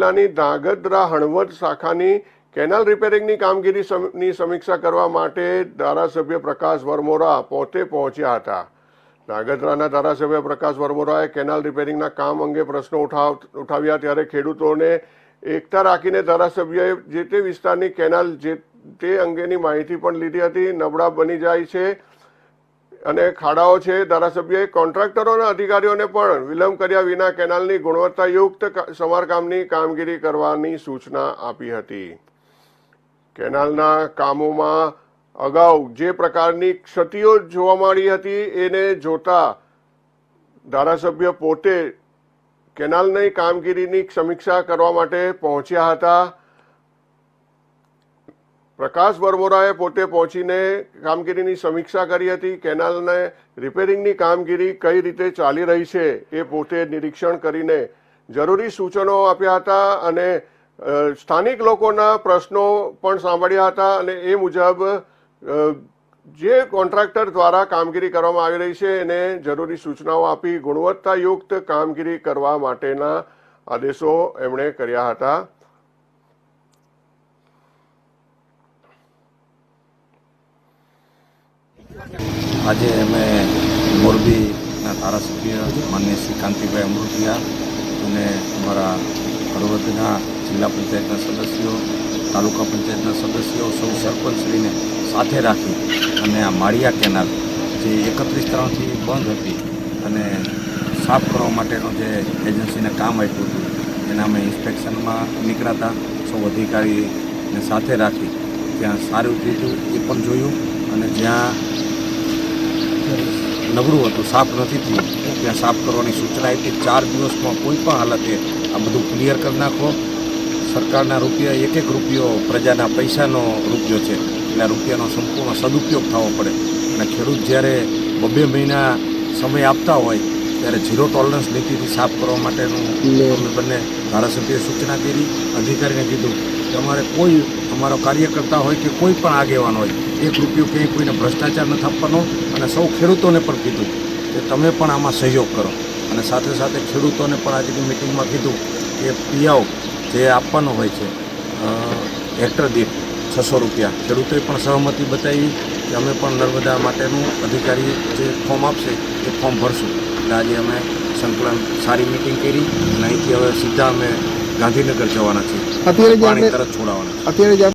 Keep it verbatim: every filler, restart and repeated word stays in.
જિલ્લાની ધાંગધ્રા હળવદ શાખાની કેનાલ રિપેરિંગની કામગીરીની સમીક્ષા કરવા માટે ધારાસભ્ય પ્રકાશ વરમોરા પોતે પહોંચ્યા હતા। ધાંગધ્રાના ધારાસભ્ય પ્રકાશ વરમોરાએ કેનાલ રિપેરિંગના કામ અંગે પ્રશ્નો ઉઠાવ ઉઠાવ્યા ત્યારે ખેડૂતોને એકતા રાખીને ધારાસભ્યએ જે તે વિસ્તારની કેનાલ જે તે અંગેની માહિતી પણ લીધી હતી। નબળા બની જાય છે અને ખાડાઓ છે। ધારાસભ્યએ કોન્ટ્રાક્ટરોના અધિકારીઓને પણ વિલંબ કર્યા વિના કેનાલની ગુણવત્તાયુક્ત સમારકામની કામગીરી કરવાની સૂચના આપી હતી। કેનાલના કામોમાં અગાઉ જે પ્રકારની ક્ષતિઓ જોવા મળી હતી એને જોતા ધારાસભ્ય પોતે કેનાલની કામગીરીની સમીક્ષા કરવા માટે પહોંચ્યા હતા। પ્રકાશ વરમોરાએ પોતે પહોંચીને કામગીરીની સમીક્ષા કરી હતી। કેનાલને રિપેરિંગની કામગીરી કઈ રીતે ચાલી રહી છે એ પોતે નિરીક્ષણ કરીને જરૂરી સૂચનો આપ્યા હતા અને સ્થાનિક લોકોના પ્રશ્નો પણ સાંભળ્યા હતા અને એ મુજબ જે કોન્ટ્રાક્ટર દ્વારા કામગીરી કરવામાં આવી રહી છે એને જરૂરી સૂચનાઓ આપી ગુણવત્તાયુક્ત કામગીરી કરવા માટેના આદેશો એમણે કર્યા હતા। આજે અમે મોરબીના ધારાસભ્ય માનનીય શ્રી કાંતિભાઈ અમૃતિયા અને અમારા હળવદના જિલ્લા પંચાયતના સદસ્યો, તાલુકા પંચાયતના સદસ્યો, સૌ સરપંચશ્રીને સાથે રાખી અને આ માળિયા કેનાલ જે એકત્રીસ ત્રણથી બંધ હતી અને સાફ કરવા માટેનું જે એજન્સીને કામ આપ્યું હતું એના અમે ઇન્સ્પેક્શનમાં નીકળ્યા હતા। સૌ અધિકારીને સાથે રાખી ત્યાં સારું થયું એ પણ જોયું અને જ્યાં નબળું હતું, સાફ નથી થયું, ત્યાં સાફ કરવાની સૂચના આપી। ચાર દિવસમાં કોઈ પણ હાલતે આ બધું ક્લિયર કરી નાખો। સરકારના રૂપિયા એક એક રૂપિયો પ્રજાના પૈસાનો રૂપિયો છે એટલે રૂપિયાનો સંપૂર્ણ સદુપયોગ થવો પડે અને ખેડૂત જ્યારે બબે મહિના સમય આપતા હોય ત્યારે ઝીરો ટોલરન્સ નીતિથી સાફ કરવા માટેનું અમે બંને ધારાસભ્યએ સૂચના કરી। અધિકારીને કીધું કે અમારે કોઈ અમારો કાર્યકર્તા હોય કે કોઈ પણ આગેવાન હોય એક રૂપિયો ક્યાંય કોઈને ભ્રષ્ટાચાર નથી આપવાનો અને સૌ ખેડૂતોને પણ કીધું કે તમે પણ આમાં સહયોગ કરો અને સાથે સાથે ખેડૂતોને પણ આજની મિટિંગમાં કીધું કે પિયાવ જે આપવાનો હોય છે હેક્ટર દીઠ છસો રૂપિયા ખેડૂતોએ પણ સહમતિ બતાવી કે અમે પણ નર્મદા માટેનું અધિકારી જે ફોર્મ આપશે એ ફોર્મ ભરશું। એટલે આજે અમે સંકલન સારી મિટિંગ કરી અને અહીંથી હવે સીધા અમે ગાંધીનગર જવાના છીએ, પાણી તરત છોડાવવાના। અત્યારે